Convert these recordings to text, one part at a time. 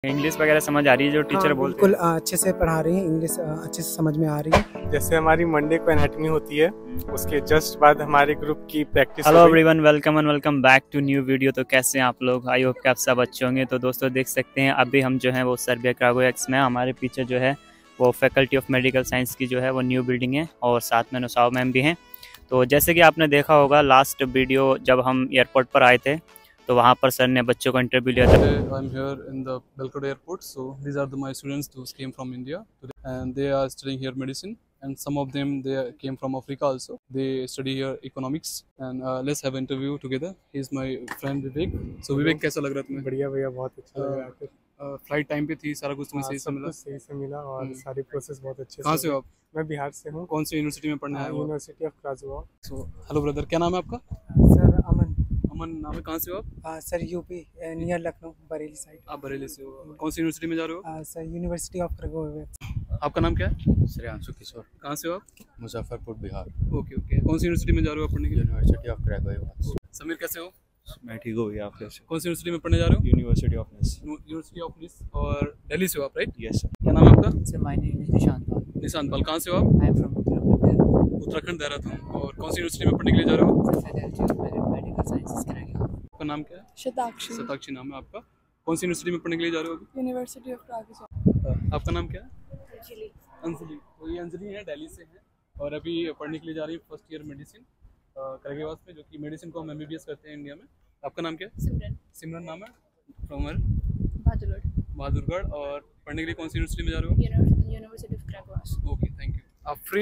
English वगैरह समझ आ रही है जो टीचर बोलते बिल्कुल अच्छे से पढ़ा रही हैं। इंग्लिश अच्छे से समझ में आ रही है। जैसे हमारी मंडे को एनाटॉमी होती है, उसके जस्ट बाद हमारे ग्रुप की practice. Hello everyone, welcome and welcome back to new video. तो कैसे हैं आप लोग? आई होप कि आप सब अच्छे होंगे। तो दोस्तों देख सकते हैं अभी हम जो है वो सर्बिया क्रागुएक्स में, हमारे पीछे जो है वो फैकल्टी ऑफ मेडिकल साइंस की जो है वो न्यू बिल्डिंग है और साथ में नुसाव मैम भी हैं। तो जैसे कि आपने देखा होगा लास्ट वीडियो जब हम एयरपोर्ट पर आए थे तो वहाँ पर सर ने बच्चों का इंटरव्यू लिया था। I'm here in the Belgrade airport. So these are my students who came from India today, and they are studying here medicine. And some of them they came from Africa also. They study here economics. And let's have an interview together. He's my friend Vivek. So Vivek, कैसा लग रहा तुम्हें? बढ़िया भैया, बहुत अच्छा लग रहा है। फ्लाइट टाइम पे थी, सारा कुछ तुम्हें सही से मिला? सही से मिला और सारी प्रोसेस बहुत अच्छे से। कहाँ से हो आप? मैं बिहार से हूँ। कौन सी यूनिवर्सिटी में पढ़ने आए हो? University of Kragujevac. So hello brother, क्या नाम है आपका? सर अमन। अमन नाम है, कहाँ से हो आप? Sir UP near Lucknow Bareilly side. आप बरेली से हो। कौन सी यूनिवर्सिटी में जा रहे हो? Sir university of Kragujevac. आपका नाम क्या है? श्रेयांशु किशोर, कहाँ से हो आप? Muzaffarpur Bihar, okay okay. कौन सी यूनिवर्सिटी में जा रहे हो आप पढ़ने के लिए? University of क्रागुएक्स। समीर कैसे हो? मैं ठीक हूँ भैया, आप कैसे? कौन सी यूनिवर्सिटी में पढ़ने जा रहे हो? University of Nis. University of Nis. और दिल्ली से हो आप, राइट? Yes sir. क्या नाम है आपका? Sir my name is Nishant Pal. Nishant Pal, कहाँ से हो आप? I am from Uttarakhand. Uttarakhand, Dehradun. और कौन सी यूनिवर्सिटी में पढ़ने के लिए जा रहे हो? Sir faculty of medical sciences कराएगा। आपका नाम क्या है? शताक्षी। शताक्षी नाम है आपका। कौन सी यूनिवर्सिटी में पढ़ने के लिए जा रहे हो अभी? University of Kragujevac. आपका नाम क्या है? अंजलि। अंजलि, तो ये अंजलि है, दिल्ली से है और अभी पढ़ने के लिए जा रही है फर्स्ट ईयर मेडिसिन क्रागुएक्स में, जो कि मेडिसिन को हम एमबीबीएस करते हैं इंडिया में। आपका नाम क्या है? सिमरन। सिमरन नाम है। फ्रॉम बहादुरगढ़। बहादुरगढ़। और पढ़ने के लिए कौन सी यूनिवर्सिटी में जा रहे हो? University of Kragujevac. Okay, thank you.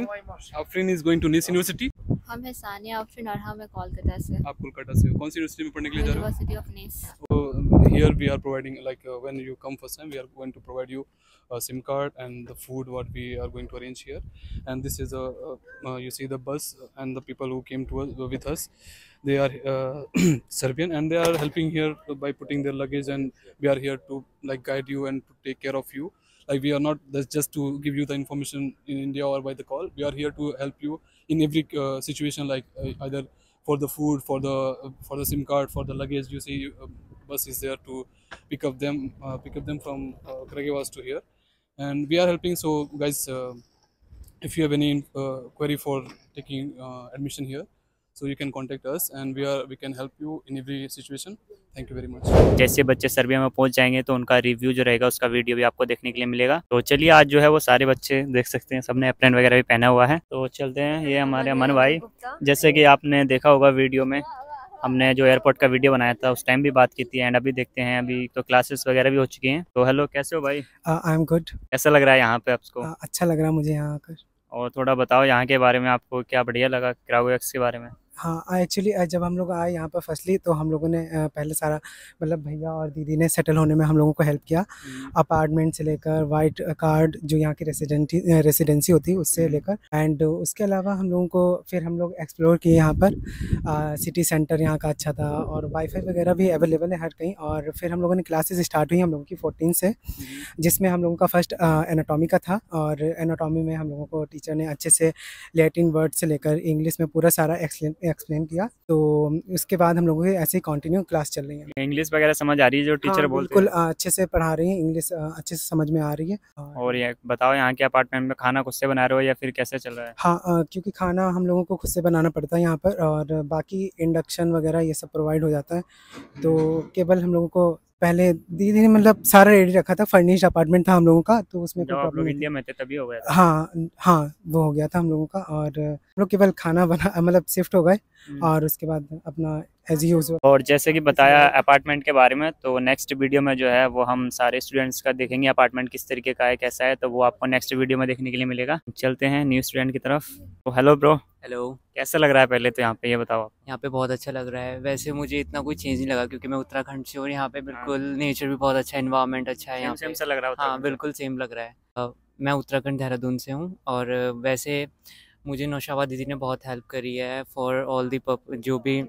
Afreen is going to Nis university. हम है सानिया आफरीन और हम है कोलकाता से। आप कोलकाता से हो। कौन सी यूनिवर्सिटी में पढ़ने के लिए जा रहे हो? University of Nis. So here we are providing, like when you come first time, we are going to provide you a SIM card and the food what we are going to arrange here. And this is you see the bus and the people who came to us with us. They are Serbian and they are helping here by putting their luggage, and we are here to like guide you and to take care of you. Like we are not just to give you the information in India or by the call. We are here to help you in every situation, like either for the food, for the SIM card, for the luggage. You see, bus is there to pick up them from Kragujevac to here, and we are helping. So, guys, if you have any query for taking admission here, so you can contact us, and we can help you in every situation. Thank you very much. जैसे बच्चे Serbia में पहुंच जाएंगे तो उनका review जो रहेगा उसका वीडियो भी आपको देखने के लिए मिलेगा। तो चलिए, आज जो है वो सारे बच्चे देख सकते हैं सबने एप्रन वगैरह भी पहना हुआ है। तो चलते हैं। ये हमारे अमन भाई, जैसे कि आपने देखा होगा वीडियो में, हमने जो एयरपोर्ट का वीडियो बनाया था उस टाइम भी बात की थी। एंड अभी देखते हैं, अभी तो क्लासेस वगैरह भी हो चुकी हैं। तो हेलो, कैसे हो भाई? I am good. कैसा लग रहा है यहाँ पे आपको? अच्छा लग रहा है मुझे यहाँ आकर। और थोड़ा बताओ यहाँ के बारे में, आपको क्या बढ़िया लगा क्रागुएक्स के बारे में? हाँ, एक्चुअली जब हम लोग आए यहाँ पर फर्स्टली तो हम लोगों ने पहले सारा मतलब भैया और दीदी ने सेटल होने में हम लोगों को हेल्प किया। अपार्टमेंट से लेकर वाइट कार्ड जो यहाँ की रेसिडेंसी होती है उससे लेकर, एंड उसके अलावा हम लोगों को फिर हम लोग एक्सप्लोर किए यहाँ पर। सिटी सेंटर यहाँ का अच्छा था और वाईफाई वगैरह भी अवेलेबल है हर कहीं। और फिर हम लोगों ने क्लासेस स्टार्ट हुई हम लोगों की 14 से, जिसमें हम लोगों का फर्स्ट एनाटॉमी का था। और एनाटॉमी में हम लोगों को टीचर ने अच्छे से लैटिन वर्ड से लेकर इंग्लिश में पूरा सारा एक्सप्लेन किया। तो उसके बाद हम लोगों की ऐसे ही कंटिन्यू क्लास चल रही है। इंग्लिश वगैरह समझ आ रही है जो टीचर बोलते हैं? बिल्कुल अच्छे से पढ़ा रही है, इंग्लिश अच्छे से समझ में आ रही है। और ये बताओ, यहाँ के अपार्टमेंट में खाना खुद से बना रहे हो या फिर कैसे चल रहा है? हाँ, क्योंकि खाना हम लोगों को खुद से बनाना पड़ता है यहाँ पर, और बाकी इंडक्शन वगैरह ये सब प्रोवाइड हो जाता है। तो केवल हम लोगों को पहले दीदी ने मतलब सारा रेडी रखा था, फर्निश्ड अपार्टमेंट था हम लोगों का, तो उसमें जब आप लोग इंडिया में थे तभी हो गया था? हाँ, वो हो गया था हम लोगों का। और हम लोग केवल खाना बना मतलब शिफ्ट हो गए और उसके बाद अपना एज यूजुअल। और जैसे कि बताया अपार्टमेंट के बारे में, तो नेक्स्ट वीडियो में जो है वो हम सारे स्टूडेंट्स का देखेंगे अपार्टमेंट किस तरीके का है, कैसा है, तो वो आपको नेक्स्ट वीडियो में देखने के लिए मिलेगा। चलते हैं न्यू स्टूडेंट की तरफ। तो हेलो ब्रो, हेलो। कैसा लग रहा है पहले तो यहाँ पे, ये बताओ आप? यहाँ पे बहुत अच्छा लग रहा है। वैसे मुझे इतना कोई चेंज नहीं लगा क्योंकि मैं उत्तराखंड से, और यहाँ पे बिल्कुल नेचर भी बहुत अच्छा है, एनवायरनमेंट अच्छा है यहाँ पे। सेम सा लग रहा है? हाँ, बिल्कुल सेम लग रहा है। मैं उत्तराखंड देहरादून से हूँ और वैसे मुझे नौशाबा दीदी ने बहुत हेल्प करी है फॉर ऑल दी जो भी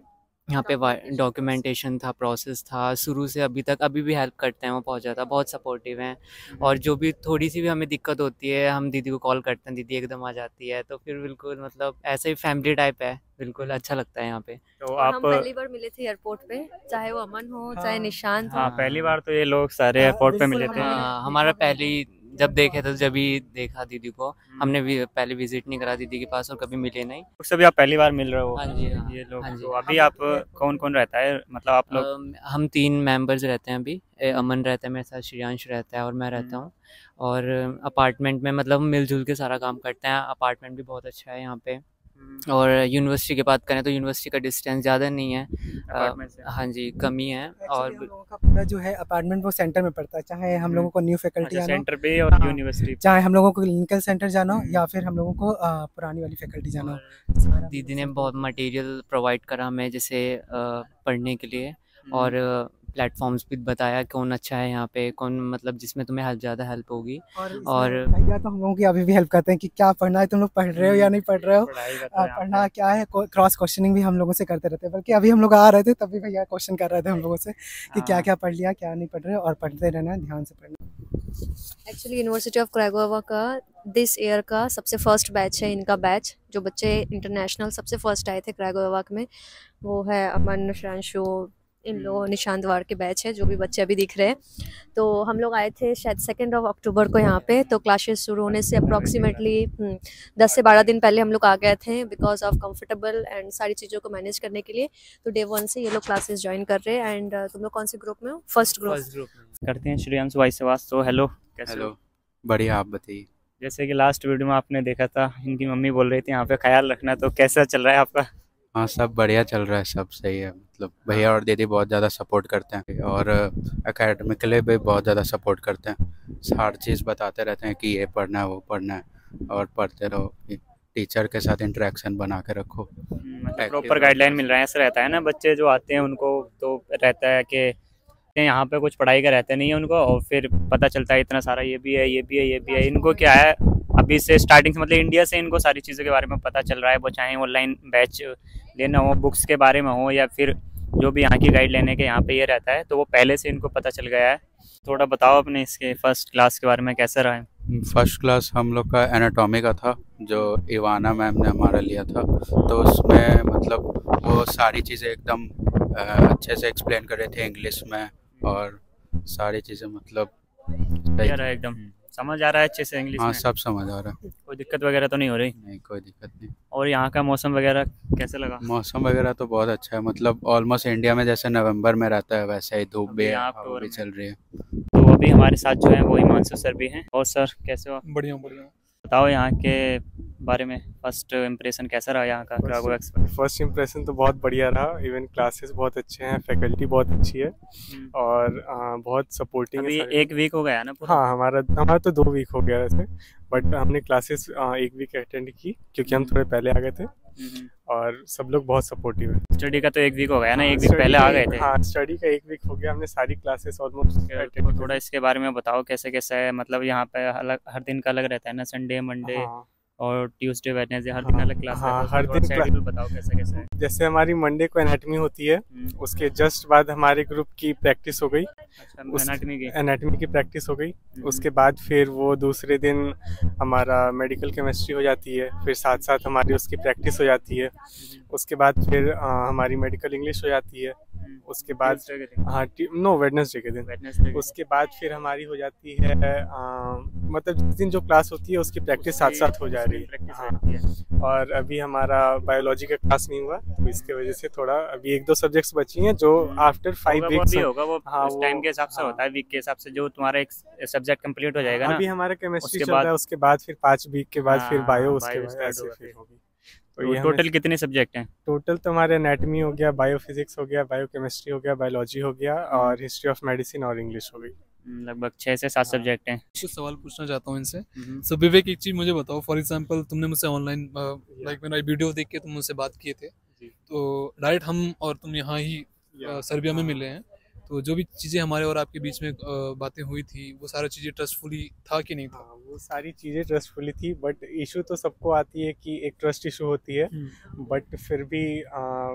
यहाँ पे डॉक्यूमेंटेशन था, प्रोसेस था, शुरू से अभी तक अभी भी हेल्प करते हैं वो बहुत ज़्यादा, बहुत सपोर्टिव हैं। और जो भी थोड़ी सी भी हमें दिक्कत होती है हम दीदी को कॉल करते हैं, दीदी एकदम आ जाती है, तो फिर बिल्कुल मतलब ऐसे ही फैमिली टाइप है, बिल्कुल अच्छा लगता है यहाँ पे। तो और आप हम पहली बार मिले थे एयरपोर्ट पे, चाहे वो अमन हो चाहे हाँ। निशांत हो। हाँ, पहली बार तो ये लोग सारे हाँ, एयरपोर्ट पे बिल्कुल, मिले थे। हमारे- हाँ, हमारा पहली जब देखे तो जब ही देखा दीदी को, हमने भी पहले विजिट नहीं करा दीदी के पास और कभी मिले नहीं। उससे भी आप पहली बार मिल रहे हो। हाँ जी, हाँ, ये लोग हाँ जी। तो अभी आप कौन कौन रहता है, मतलब आप लोग? हम 3 मेंबर्स रहते हैं अभी। अमन रहता है मेरे साथ, श्रेयांश रहता है और मैं रहता हूँ। और अपार्टमेंट में मतलब मिलजुल के सारा काम करते हैं। अपार्टमेंट भी बहुत अच्छा है यहाँ पे। और यूनिवर्सिटी की बात करें तो यूनिवर्सिटी का डिस्टेंस ज़्यादा नहीं है, अपार्टमेंट से? हाँ जी, कम ही है। एक्चुअली और हम लोगों का पूरा जो है अपार्टमेंट वो सेंटर में पड़ता है, चाहे हम लोगों को न्यू फैकल्टी अच्छा, आना हो, सेंटर पे और हाँ, यूनिवर्सिटी पे। चाहे हम लोगों को क्लिनिकल सेंटर जाना हो या फिर हम लोगों को पुरानी वाली फैकल्टी जाना हो, सारा दीदी ने बहुत मटेरियल प्रोवाइड करा हमें, जैसे पढ़ने के लिए। और प्लेटफॉर्म्स भी बताया कौन अच्छा है यहाँ पे, कौन मतलब जिसमें तुम्हें ज़्यादा हेल्प होगी। और भैया तो हम लोगों की अभी भी हेल्प करते हैं कि क्या पढ़ना है, तुम लोग पढ़ रहे हो या नहीं पढ़ रहे हो, पढ़ाई का तो यहाँ पढ़ना क्या है, क्रॉस क्वेश्चनिंग भी हम लोगों से करते रहते हैं। बल्कि अभी हम लोग आ रहे थे तभी भैया क्वेश्चन कर रहे थे हम लोगों से कि क्या क्या पढ़ लिया, क्या नहीं पढ़ रहे, और पढ़ते रहना है, ध्यान से पढ़ना। एक्चुअली यूनिवर्सिटी ऑफ क्राइगोवा का दिस ईयर का सबसे फर्स्ट बैच है, इनका बैच जो बच्चे इंटरनेशनल सबसे फर्स्ट आए थे क्राइगोवा में, वो है अमन, श्रांशु, इन लोगों निशांत वार के बैच है, जो भी बच्चे अभी दिख रहे हैं। तो हम लोग आए थे शायद 2 अक्टूबर को यहाँ पे। तो क्लासेस शुरू होने से अप्रॉक्सीमेटली 10 से 12 दिन पहले हम लोग आ गए थे, बिकॉज ऑफ कंफर्टेबल एंड सारी चीज़ों को मैनेज करने के लिए। तो डे 1 से ये लोग क्लासेस ज्वाइन कर रहे हैं। एंड तुम लोग कौन से ग्रुप में हो? फर्स्ट ग्रुप करते हैं। श्रेयांश वाइसवास, तो हेलो, कैसे हो? हेलो, बढ़िया, आप बताइए। जैसे कि लास्ट वीडियो में आपने देखा था, इनकी मम्मी बोल रही थी यहाँ पे ख्याल रखना, तो कैसा चल रहा है आपका? हाँ, सब बढ़िया चल रहा है, सब सही है। मतलब भैया और दीदी बहुत ज़्यादा सपोर्ट करते हैं और एकेडमिकली भी बहुत ज़्यादा सपोर्ट करते हैं। हर चीज़ बताते रहते हैं कि ये पढ़ना है, वो पढ़ना है, और पढ़ते रहो। टीचर के साथ इंटरेक्शन बना के रखो। मतलब प्रॉपर गाइडलाइन मिल रहा है, ऐसा रहता है ना? बच्चे जो आते हैं उनको तो रहता है कि यहाँ पे कुछ पढ़ाई का रहता नहीं है उनको, और फिर पता चलता है इतना सारा ये भी है, ये भी है, ये भी है। इनको क्या है, अभी से स्टार्टिंग से, मतलब इंडिया से इनको सारी चीज़ों के बारे में पता चल रहा है। वो चाहे ऑनलाइन बैच लेना हो, बुक्स के बारे में हो, या फिर जो भी यहाँ की गाइड लेने के यहाँ पे ये रहता है, तो वो पहले से इनको पता चल गया है। थोड़ा बताओ अपने इसके फर्स्ट क्लास के बारे में, कैसा रहा है? फर्स्ट क्लास हम लोग का एनाटॉमी का था, जो इवाना मैम ने हमारा लिया था। तो उसमें मतलब वो सारी चीज़ें एकदम अच्छे से एक्सप्लेन कर रहे थे इंग्लिश में, और सारी चीज़ें मतलब क्या रहा है, एकदम समझ आ रहा है अच्छे से इंग्लिश हाँ, में? सब समझ आ रहा है। कोई दिक्कत वगैरह तो नहीं हो रही? नहीं, कोई दिक्कत नहीं। और यहाँ का मौसम वगैरह कैसे लगा? मौसम वगैरह तो बहुत अच्छा है, मतलब ऑलमोस्ट इंडिया में जैसे नवंबर में रहता है वैसे ही धूप भी अभी है, यहाँ हवा अक्टूबर भी में। चल रही है। तो अभी हमारे साथ जो है वो हिमांशु सर भी हैं। और सर कैसे हो आप? बढ़िया बढ़िया। बताओ यहाँ के बारे में, फर्स्ट इम्प्रेशन कैसा रहा यहाँ का क्रागो एक्सपो? फर्स्ट इम्प्रेशन तो बहुत बढ़िया रहा। इवन क्लासेस बहुत अच्छे हैं, फैकल्टी बहुत अच्छी है और बहुत सपोर्टिंग अभी है सारे। 1 वीक हो गया है ना पूरा? हाँ, हमारा तो 2 वीक हो गया वैसे, बट हमने क्लासेस 1 वीक अटेंड की क्योंकि हम थोड़े पहले आ गए थे, और सब लोग बहुत सपोर्टिव है। स्टडी का तो 1 वीक हो गया ना? हाँ, 1 वीक study पहले का आ गए थे। हाँ, स्टडी का 1 वीक हो गया, हमने सारी क्लासेस ऑलमोस्ट तो अटेंड थोड़ा इसके बारे में बताओ, कैसे कैसा है? मतलब यहाँ पे अलग, हर दिन का अलग रहता है ना? संडे, मंडे हाँ, और ट्यूसडे, वेडनेसडे, हर दिन अलग क्लास हाँ, रहता है। हर थोड़ा दिन शेड्यूल बताओ कैसा कैसा है। जैसे हमारी मंडे को एनाटमी होती है, उसके जस्ट बाद हमारे ग्रुप की प्रैक्टिस हो गई, अच्छा, एनाटॉमी की? एनाटमी की प्रैक्टिस हो गई। उसके बाद फिर वो दूसरे दिन हमारा मेडिकल केमिस्ट्री हो जाती है, फिर साथ साथ हमारी उसकी प्रैक्टिस हो जाती है। उसके बाद फिर हमारी मेडिकल इंग्लिश हो जाती है। उसके बाद Tuesday के दिन? हाँ, नो, वेडनेसडे के दिन। वेडनेसडे के उसके बाद फिर हमारी हो जाती है मतलब जिस दिन जो क्लास होती है उसकी प्रैक्टिस साथ साथ हो जा रही है। प्रैक्टिस हाँ, रहती है। और अभी हमारा बायोलॉजी का क्लास नहीं हुआ, तो इसके वजह से थोड़ा अभी 1-2 सब्जेक्ट्स बची हैं जो आफ्टर 5 होगा, वो वीक्स भी होगा, वो हाँ, उस टाइम के हिसाब से हाँ। होता है, वीक के हिसाब से। जो तुम्हारा एक सब्जेक्ट कंप्लीट हो जाएगा ना, अभी हमारा केमिस्ट्री उसके चल रहा है, बाद- उसके बाद फिर 5 वीक के बाद फिर हाँ, बायो, हाँ, उसके bio बाद start ऐसे होगा फिर फिर। होगी। तो ये टोटल कितने सब्जेक्ट हैं? टोटल तो हमारे एनाटमी हो गया, बायोफिजिक्स हो गया, बायोकेमिस्ट्री हो गया, बायोलॉजी हो गया, और हिस्ट्री ऑफ मेडिसिन और इंग्लिश हो गई। लगभग 6 से 7 सब्जेक्ट हैं। कुछ सवाल पूछना चाहता हूँ इनसे। सो विवेक, एक चीज़ मुझे बताओ, फॉर एग्जांपल तुमने मुझसे ऑनलाइन लाइक मेरा वीडियो देख के तुम मुझसे बात किए थे, तो डायरेक्ट हम और तुम यहाँ ही सर्बिया में मिले हैं, तो जो भी चीज़ें हमारे और आपके बीच में बातें हुई थी, वो सारी चीज़ें ट्रस्टफुली था कि नहीं था? हाँ, वो सारी चीज़ें ट्रस्टफुली थी, बट इशू तो सबको आती है कि एक ट्रस्ट इशू होती है, बट फिर भी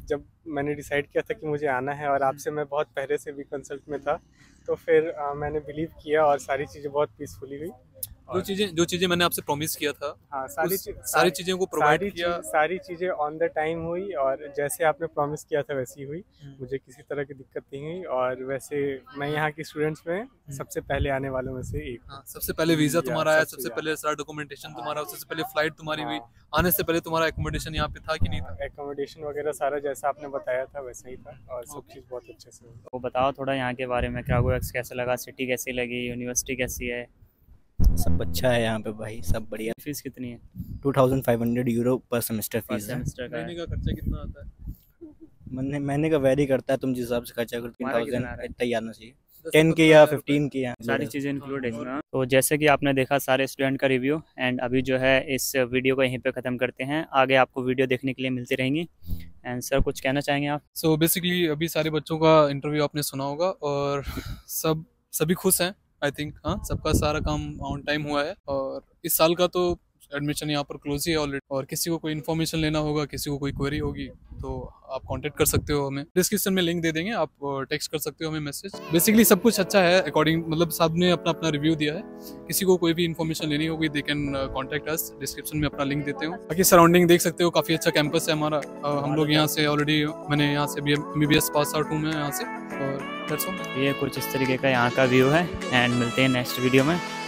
जब मैंने डिसाइड किया था कि मुझे आना है और आपसे मैं बहुत पहले से भी कंसल्ट में था, तो फिर मैंने बिलीव किया और सारी चीज़ें बहुत पीसफुली हुई। जो चीज़ें मैंने आपसे प्रॉमिस किया था, हाँ, सारी चीज़ें को प्रोवाइड किया। सारी चीज़ें ऑन द टाइम हुई और जैसे आपने प्रॉमिस किया था वैसी हुई। मुझे किसी तरह की दिक्कत नहीं हुई और वैसे मैं यहाँ के स्टूडेंट्स में सबसे पहले आने वालों में से एक। हाँ, सबसे पहले वीज़ा तुम्हारा आया, सबसे पहले सारा डॉक्यूमेंटेशन तुम्हारा, सबसे पहले फ्लाइट तुम्हारी हुई। आने से पहले तुम्हारा एकोमोडेशन यहाँ पे था कि नहीं था? एकोमोडेशन वगैरह सारा जैसा आपने बताया था वैसा ही था और सब चीज़ बहुत अच्छे से हुई। तो बताओ थोड़ा यहाँ के बारे में, क्रागोएक्स कैसा लगा, सिटी कैसी लगी, यूनिवर्सिटी कैसी है? सब अच्छा है यहाँ पे भाई, सब बढ़िया। फीस कितनी है? 2500 यूरो पर सेमेस्टर पर फीस है। सेमेस्टर का महीने का खर्चा कितना आता है? महीने का वेरी करता है, तुम जिस हिसाब से खर्चा करो। तुम्हारा कितना आ रहा 3000 है? इतना ही आना चाहिए, 10 के या 15 के। सारी चीज़ें इंक्लूड है इसमें। तो जैसे कि आपने देखा सारे स्टूडेंट का रिव्यू, एंड अभी जो है इस वीडियो को यहीं पे ख़त्म करते हैं। आगे आपको वीडियो देखने के लिए मिलती रहेंगी। एंड सर कुछ कहना चाहेंगे आप? सो बेसिकली अभी सारे बच्चों का इंटरव्यू आपने सुना होगा और सभी खुश हैं आई थिंक। हाँ, सबका सारा काम ऑन टाइम हुआ है और इस साल का तो एडमिशन यहाँ पर क्लोज ही है ऑलरेडी। और किसी को कोई इन्फॉर्मेशन लेना होगा, किसी को कोई क्वेरी होगी तो आप कांटेक्ट कर सकते हो हमें। डिस्क्रिप्शन में लिंक दे देंगे, आप टेक्स्ट कर सकते हो हमें मैसेज। बेसिकली सब कुछ अच्छा है अकॉर्डिंग, मतलब सबने अपना अपना रिव्यू दिया है। किसी को कोई भी इन्फॉर्मेशन लेनी होगी they can contact us. Description में अपना लिंक देते हो। बाकी सराउंडिंग देख सकते हो, काफ़ी अच्छा कैंपस है हमारा। हम लोग यहाँ से ऑलरेडी, मैंने यहाँ से MBBS पास आउट हूँ मैं यहाँ से। और ये कुछ इस तरीके का यहाँ का व्यू है एंड मिलते हैं नेक्स्ट वीडियो में।